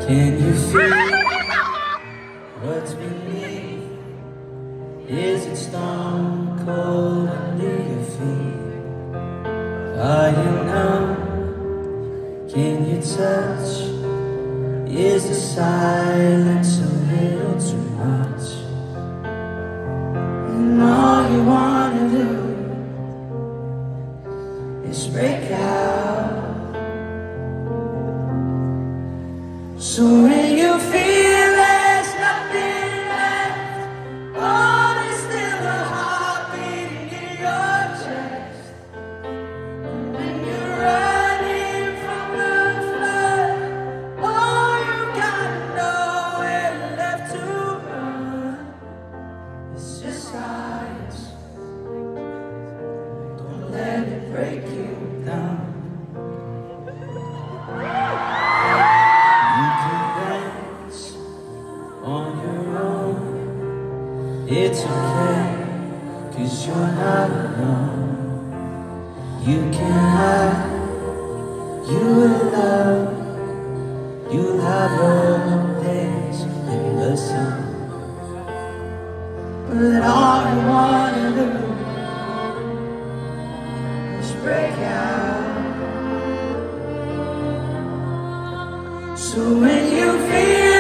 Can you feel what's beneath? Is it stone cold under your feet? Are you numb? Can you touch? Is the silence a little too much? And all you wanna do is break out. So when you feel there's nothing left, oh, there's still a heart beating in your chest. And when you're running from the flood, all you got nowhere left to run. It's just silence. Don't let it break you down. On your own, it's okay, 'cause you're not alone. You can hide, you will love, you'll have your days in the sun. But all you wanna do is break out. So when you feel